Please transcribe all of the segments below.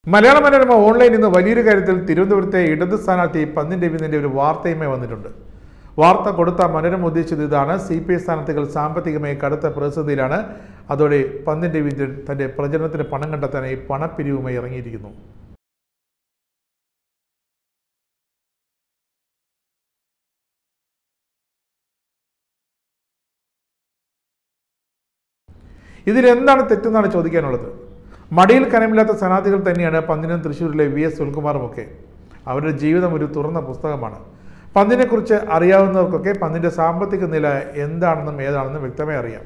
Malayala Manorama online ഇന്ന് വലിയൊരു കാര്യത്തിൽ തിരുവനന്തപുരത്തെ ഇടത് സ്ഥാനാർത്ഥി പന്ന്യൻ രവീന്ദ്രന്റെ ഒരു വാർത്തയുമായി വന്നിട്ടുണ്ട്. വാർത്ത കൊടുത്ത മനോരമ ഉദ്ദേശിച്ചത് ഇതാണ്: CPI സ്ഥാനാർത്ഥികൾ സാമ്പത്തികമായി കടുത്ത പ്രതിസന്ധിയിലാണ്. അതോടെ പന്ന്യൻ രവീന്ദ്രൻ തന്റെ പ്രചരണത്തിന് പണം കണ്ടെത്താനായി പണപ്പിരിവുമായി ഇറങ്ങിയിരിക്കുന്നു. ഇതിലെന്താണ് തെറ്റെന്നാണ് ചോദിക്കാനുള്ളത്. മടിയിൽ കനമില്ലാത്ത സ്ഥാനാർത്ഥികൾ തന്നെയാണ് പന്ന്യനും തൃശ്ശൂരിലെ VS സുനിൽകുമാറും ഒക്കെ. അവരുടെ ജീവിതം ഒരു തുറന്ന പുസ്തകമാണ്. പന്ന്യനെക്കുറിച്ച് അറിയാവുന്നവർക്കൊക്കെ പന്ന്യൻ്റെ സാമ്പത്തിക നില എന്താണെന്നും ഏതാണെന്നും വ്യക്തമായി അറിയാം.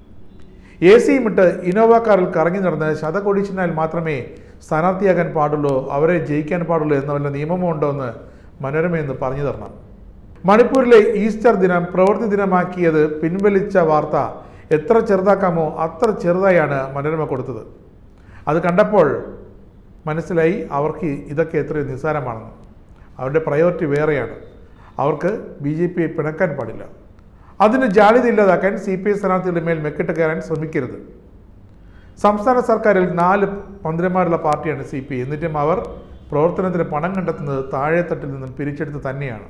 AC ഇട്ട് ഇന്നോവ കാറിൽ കറങ്ങി നടന്ന് ശതകോടീശ്വരനാൽ മാത്രമേ സ്ഥാനാർത്ഥിയാകാൻ പാടുള്ളൂ, അവരെ ജയിക്കാൻ പാടുള്ളൂ എന്ന വല്ല നിയമമോ ഉണ്ടോ എന്ന് മനോരമയെന്ന് പറഞ്ഞു തരണം. മണിപ്പൂരിലെ ഈസ്റ്റർ ദിനം പ്രവൃത്തി ദിനമാക്കിയത് പിൻവലിച്ച വാർത്ത എത്ര ചെറുതാക്കാമോ അത്ര ചെറുതായാണ് മനോരമ കൊടുത്തത്. അത് കണ്ടപ്പോൾ മനസ്സിലായി അവർക്ക് ഇതൊക്കെ എത്രയും നിസ്സാരമാണെന്ന്. അവരുടെ പ്രയോറിറ്റി വേറെയാണ്. അവർക്ക് BJP പിണക്കാൻ പാടില്ല. അതിന് ജാള്യത ഇല്ലാതാക്കാൻ CPI സ്ഥാനാർത്ഥികളുടെ മേൽ മെക്കിട്ട് കയറാൻ ശ്രമിക്കരുത്. സംസ്ഥാന സർക്കാരിൽ 4 മന്ത്രിമാരുള്ള പാർട്ടിയാണ് CPI. എന്നിട്ടും അവർ പ്രവർത്തനത്തിന് പണം കണ്ടെത്തുന്നത് താഴെത്തട്ടിൽ നിന്നും പിരിച്ചെടുത്ത് തന്നെയാണ്.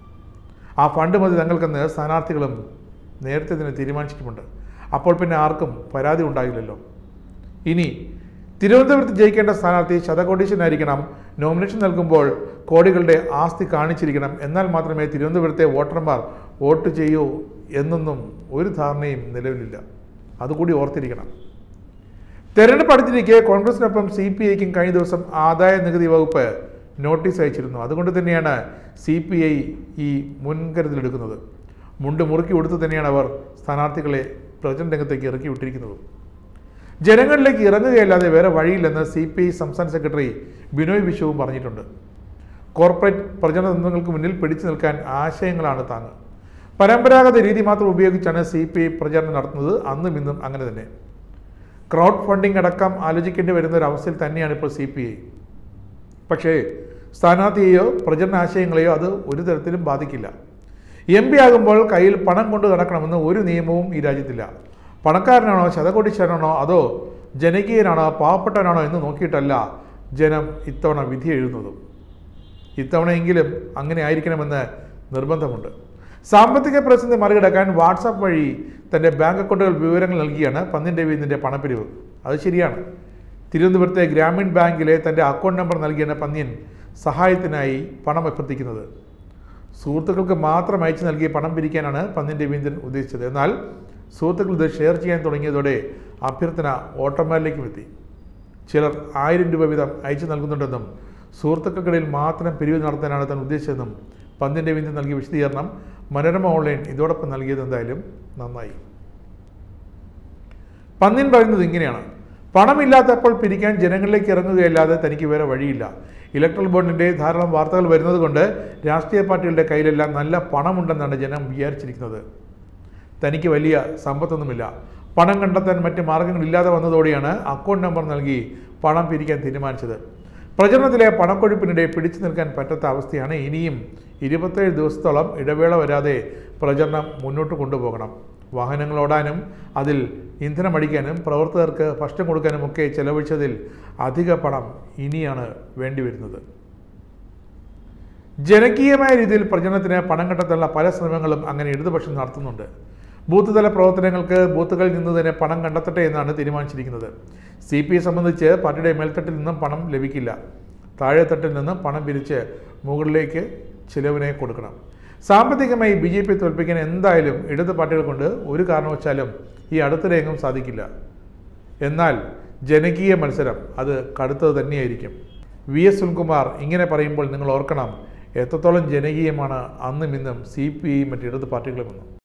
ആ ഫണ്ട് മതി തങ്ങൾക്കെന്ന് സ്ഥാനാർത്ഥികളും നേരത്തെ തന്നെ തീരുമാനിച്ചിട്ടുമുണ്ട്. അപ്പോൾ പിന്നെ ആർക്കും പരാതി ഉണ്ടാകില്ലല്ലോ. ഇനി തിരുവനന്തപുരത്ത് ജയിക്കേണ്ട സ്ഥാനാർത്ഥി ശതകോടീശ്വരനായിരിക്കണം. നോമിനേഷൻ നൽകുമ്പോൾ കോടികളുടെ ആസ്തി കാണിച്ചിരിക്കണം. എന്നാൽ മാത്രമേ തിരുവനന്തപുരത്തെ വോട്ടർമാർ വോട്ട് ചെയ്യൂ എന്നൊന്നും ഒരു ധാരണയും നിലവിലില്ല. അതുകൂടി ഓർത്തിരിക്കണം. തെരഞ്ഞെടുപ്പ് അടുത്തിരിക്കെ കോൺഗ്രസിനൊപ്പം CPIക്കും കഴിഞ്ഞ ദിവസം ആദായ നികുതി വകുപ്പ് നോട്ടീസ് അയച്ചിരുന്നു. അതുകൊണ്ട് തന്നെയാണ് CPI ഈ മുൻകരുതലെടുക്കുന്നത്. മുണ്ട് മുറുക്കി കൊടുത്തു തന്നെയാണ് അവർ സ്ഥാനാർത്ഥികളെ പ്രചരണ രംഗത്തേക്ക് ഇറക്കി വിട്ടിരിക്കുന്നത്. ജനങ്ങളിലേക്ക് ഇറങ്ങുകയല്ലാതെ വേറെ വഴിയില്ലെന്ന് CPI സംസ്ഥാന സെക്രട്ടറി ബിനോയ് വിശ്വവും പറഞ്ഞിട്ടുണ്ട്. കോർപ്പറേറ്റ് പ്രചരണ തന്ത്രങ്ങൾക്ക് മുന്നിൽ പിടിച്ചു നിൽക്കാൻ ആശയങ്ങളാണ് താങ്ങ്. പരമ്പരാഗത രീതി മാത്രം ഉപയോഗിച്ചാണ് CPI പ്രചരണം നടത്തുന്നത്. അന്നും ഇന്നും അങ്ങനെ തന്നെ. ക്രൗഡ് ഫണ്ടിംഗ് അടക്കം ആലോചിക്കേണ്ടി വരുന്ന ഒരു അവസ്ഥയിൽ തന്നെയാണ് ഇപ്പോൾ CPI. പക്ഷേ സ്ഥാനാർത്ഥിയെയോ പ്രചരണ ആശയങ്ങളെയോ അത് ഒരു തരത്തിലും ബാധിക്കില്ല. MP ആകുമ്പോൾ കയ്യിൽ പണം കൊണ്ട് നടക്കണമെന്ന് ഒരു നിയമവും ഈ രാജ്യത്തില്ല. പണക്കാരനാണോ ശതകോടീശ്വരനാണോ അതോ ജനകീയനാണോ പാവപ്പെട്ടവനാണോ എന്ന് നോക്കിയിട്ടല്ല ജനം ഇത്തവണ വിധി എഴുതുന്നതും. ഇത്തവണയെങ്കിലും അങ്ങനെ ആയിരിക്കണമെന്ന് നിർബന്ധമുണ്ട്. സാമ്പത്തിക പ്രതിസന്ധി മറികടക്കാൻ വാട്സാപ്പ് വഴി തൻ്റെ ബാങ്ക് അക്കൗണ്ടുകൾ വിവരങ്ങൾ നൽകിയാണ് പന്ന്യൻ രവീന്ദ്രൻ്റെ പണപ്പിരിവ്. അത് ശരിയാണ്. തിരുവനന്തപുരത്തെ ഗ്രാമീൺ ബാങ്കിലെ തൻ്റെ അക്കൗണ്ട് നമ്പർ നൽകിയാണ് പന്ന്യൻ സഹായത്തിനായി പണം അഭ്യർത്ഥിക്കുന്നത്. സുഹൃത്തുക്കൾക്ക് മാത്രം അയച്ചു നൽകിയ പണം പിരിക്കാനാണ് പന്ന്യൻ രവീന്ദ്രൻ ഉദ്ദേശിച്ചത്. എന്നാൽ സുഹൃത്തുക്കൾ ഇത് ഷെയർ ചെയ്യാൻ തുടങ്ങിയതോടെ അഭ്യർത്ഥന വോട്ടർമാരിലേക്കും എത്തി. ചിലർ 1000 രൂപ വീതം അയച്ചു നൽകുന്നുണ്ടെന്നും സുഹൃത്തുക്കൾക്കിടയിൽ മാത്രം പിരിവ് നടത്താനാണ് താൻ ഉദ്ദേശിച്ചതെന്നും പന്ന്യൻ രവീന്ദ്രൻ നൽകിയ വിശദീകരണം മനോരമ ഓൺലൈൻ ഇതോടൊപ്പം നൽകിയത് എന്തായാലും നന്നായി. പന്ന്യൻ പറയുന്നത് ഇങ്ങനെയാണ്: പണമില്ലാത്തപ്പോൾ പിരിക്കാൻ ജനങ്ങളിലേക്ക് ഇറങ്ങുകയല്ലാതെ തനിക്ക് വേറെ വഴിയില്ല. ഇലക്ട്രൽ ബോണ്ടിൻ്റെ ധാരാളം വാർത്തകൾ വരുന്നത് കൊണ്ട് രാഷ്ട്രീയ പാർട്ടികളുടെ കയ്യിലെല്ലാം നല്ല പണമുണ്ടെന്നാണ് ജനം വിചാരിച്ചിരിക്കുന്നത്. തനിക്ക് വലിയ സമ്പത്തൊന്നുമില്ല. പണം കണ്ടെത്താൻ മറ്റ് മാർഗങ്ങളില്ലാതെ വന്നതോടെയാണ് അക്കൗണ്ട് നമ്പർ നൽകി പണം പിരിക്കാൻ തീരുമാനിച്ചത്. പ്രചരണത്തിലെ പണക്കൊഴുപ്പിനിടെ പിടിച്ചു നിൽക്കാൻ പറ്റാത്ത അവസ്ഥയാണ്. ഇനിയും 27 ദിവസത്തോളം ഇടവേള വരാതെ പ്രചരണം മുന്നോട്ട് കൊണ്ടുപോകണം. വാഹനങ്ങൾ ഓടാനും അതിൽ ഇന്ധനമടിക്കാനും പ്രവർത്തകർക്ക് ഭക്ഷണം കൊടുക്കാനും ഒക്കെ ചെലവഴിച്ചതിൽ അധിക പണം ഇനിയാണ് വേണ്ടിവരുന്നത്. ജനകീയമായ രീതിയിൽ പ്രചരണത്തിന് പണം കണ്ടെത്താനുള്ള പല ശ്രമങ്ങളും അങ്ങനെ ഇടതുപക്ഷം നടത്തുന്നുണ്ട്. ബൂത്ത് തല പ്രവർത്തനങ്ങൾക്ക് ബൂത്തുകളിൽ നിന്ന് തന്നെ പണം കണ്ടെത്തട്ടെ എന്നാണ് തീരുമാനിച്ചിരിക്കുന്നത്. CPI സംബന്ധിച്ച് പാർട്ടിയുടെ മേൽത്തട്ടിൽ നിന്നും പണം ലഭിക്കില്ല. താഴെത്തട്ടിൽ നിന്നും പണം പിരിച്ച് മുകളിലേക്ക് ചിലവിനെ കൊടുക്കണം. സാമ്പത്തികമായി BJP തോൽപ്പിക്കാൻ എന്തായാലും ഇടത് പാർട്ടികൾ കൊണ്ട് ഒരു കാരണവശാലും ഈ അടുത്തിടെയെങ്ങും സാധിക്കില്ല. എന്നാൽ ജനകീയ മത്സരം അത് കടുത്തത് തന്നെയായിരിക്കും. VS സുനിൽകുമാർ ഇങ്ങനെ പറയുമ്പോൾ നിങ്ങൾ ഓർക്കണം എത്രത്തോളം ജനകീയമാണ് അന്നും ഇന്നും CPI മറ്റ് ഇടത് പാർട്ടികളുമെന്ന്.